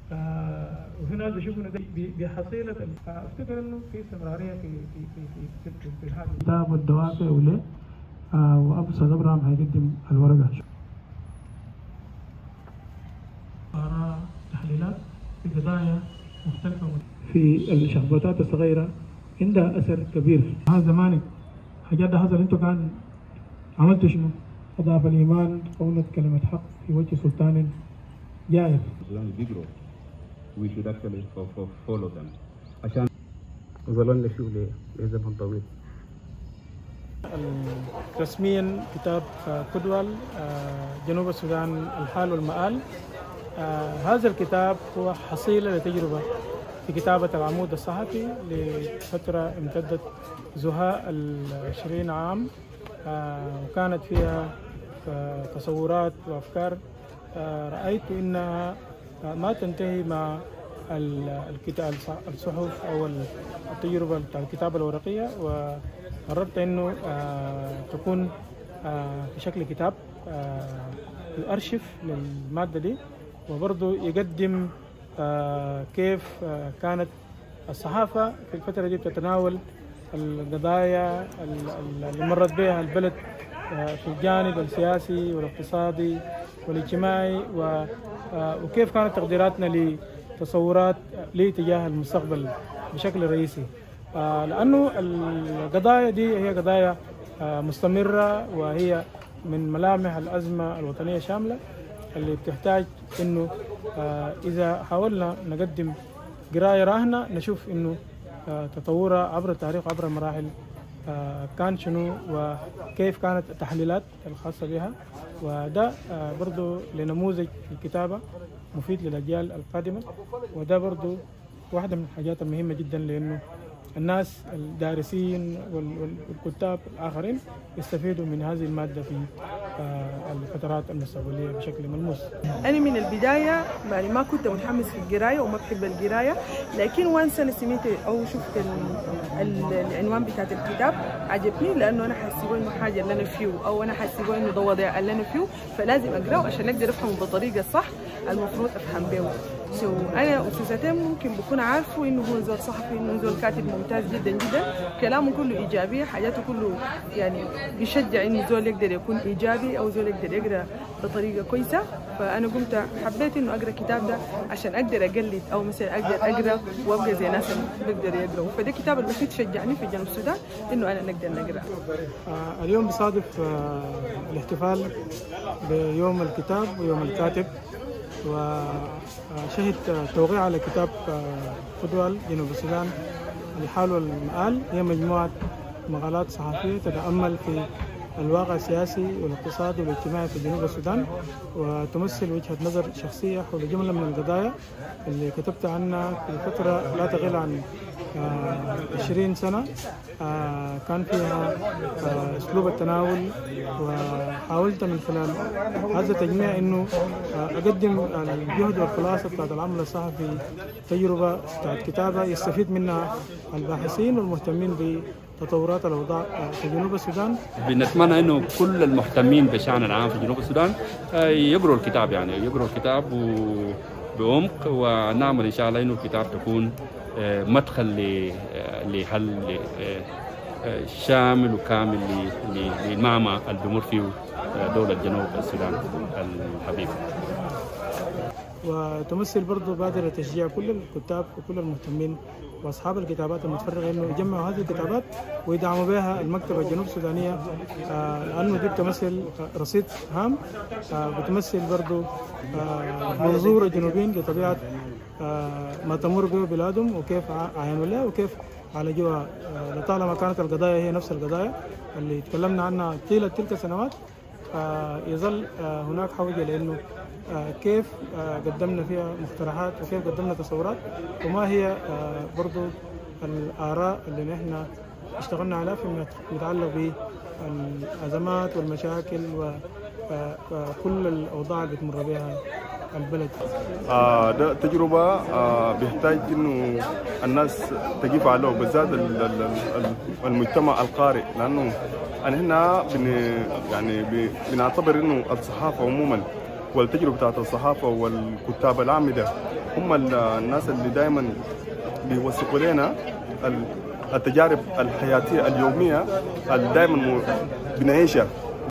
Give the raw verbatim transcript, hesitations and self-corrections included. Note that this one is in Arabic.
آه وهنا بشوفنا بحصيله. افتكر انه في استمراريه في في في في, في, في هذا الكتاب والدوافع وليه. آه وابو استاذ ابراهيم هيقدم الورقه. آراء تحليلات في قضايا مختلفه في الشخبطات الصغيره عندها اثر كبير. هذا زمانك حاجات ده حصل، انتوا كان عملتوا شنو؟ اضاف الايمان قولت كلمه حق في وجه سلطان جائر. We should actually follow them. عشان ظللنا فيه لزمن طويل. رسميا كتاب قدوة جنوب السودان الحال والمآل. هذا الكتاب هو حصيلة لتجربة في كتابة العمود الصحفي لفترة امتدت زهاء العشرين عام، وكانت فيها تصورات وأفكار رأيت إنها ما تنتهي مع الكتاب الصحف أو التجربة بتاع الكتابة الورقية، وقررت إنه تكون في شكل كتاب يؤرشف للمادة دي، وبرضه يقدم كيف كانت الصحافة في الفترة دي بتتناول القضايا اللي مرت بها البلد في الجانب السياسي والاقتصادي والاجتماعي، وكيف كانت تقديراتنا لتصورات لي تجاه المستقبل بشكل رئيسي. لأنه القضايا دي هي قضايا مستمرة، وهي من ملامح الأزمة الوطنية الشاملة اللي بتحتاج إنه إذا حاولنا نقدم قراية راهنة نشوف إنه تطورها عبر التاريخ وعبر المراحل كان شنو، وكيف كانت التحليلات الخاصة بها. وده برضو لنموذج الكتابة مفيد للأجيال القادمة، وده برضو واحدة من الحاجات المهمة جدا، لأنه الناس الدارسين والكتاب الآخرين يستفيدوا من هذه المادة في الفترات المستقبلية بشكل ملموس. أنا من البداية يعني ما كنت متحمس في القراية وما بحب القراية، لكن وانس أنا سمعت أو شفت العنوان بتاعت الكتاب عجبني، لأنه أنا حاسبه إنه حاجة اللي أنا فيه أو أنا حاسبه إنه ده وضع اللي أنا فيه، فلازم أقرأه عشان أقدر أفهمه بالطريقة الصح المفروض أفهم به. سو أنا أستاذتين ممكن بكون عارفه إنه هو زول صحفي، إنه زول كاتب ممتاز جدا جدا، كلامه كله إيجابية، حاجاته كله يعني بيشجع إنه زول يقدر يكون إيجابي أو زول يقدر يقرأ بطريقة كويسة. فأنا قمت حبيت إنه أقرأ الكتاب ده عشان أقدر أقلد أو مثلا أقدر أقرأ وأبقى زي ناس بيقدروا يقرأوا، فده الكتاب الوحيد شجعني في جنوب السودان إنه أنا نقدر نقرأ. آه اليوم بصادف آه الاحتفال بيوم الكتاب ويوم الكاتب، وشهد توقيع على كتاب قدوة جنوب السودان الحال والمآل. هي مجموعة مقالات صحفية تتأمل في الواقع السياسي والاقتصادي والاجتماعي في جنوب السودان، وتمثل وجهة نظر شخصية حول جملة من القضايا اللي كتبت عنها في فترة لا تقل عن عشرين سنة. كان فيها أسلوب التناول، وحاولت من خلال هذا التجميع إنه أقدم الجهد والخلاصة بتاعت العمل الصحفي، تجربة بتاعت كتابة يستفيد منها الباحثين والمهتمين بتطورات الأوضاع في جنوب السودان. بنتمنى إنه كل المهتمين بالشأن العام في جنوب السودان يقروا الكتاب، يعني يقروا الكتاب بعمق، ونعمل إن شاء الله إنه الكتاب تكون مدخل لحل شامل وكامل للمعمى اللي بمر فيه دولة جنوب السودان الحبيب. وتمثل برضو بادرة تشجيع كل الكتاب وكل المهتمين واصحاب الكتابات المتفرغه انه يجمعوا هذه الكتابات ويدعموا بها المكتبه الجنوب السودانيه، لانه دي بتمثل رصيد هام، بتمثل برضو منظور الجنوبيين لطبيعه ما تمر به بلادهم وكيف عاينوا لها وكيف عالجوها. لطالما كانت القضايا هي نفس القضايا اللي تكلمنا عنها طيله تلك السنوات، يظل هناك حوجه لانه كيف قدمنا فيها مقترحات وكيف قدمنا تصورات، وما هي برضو الآراء اللي نحن اشتغلنا عليها فيما يتعلق بالأزمات والمشاكل وكل الأوضاع اللي بتمر بها البلد. آه ده تجربة آه بيحتاج إنه الناس تقف عليه، بالذات المجتمع القارئ، لأنه هنا بن يعني بنعتبر إنه الصحافة عموما والتجربة بتاعت الصحافة والكتاب العامدة هم الناس اللي دائما بيوثقوا لنا التجارب الحياتيه اليوميه اللي دائما بنعيشها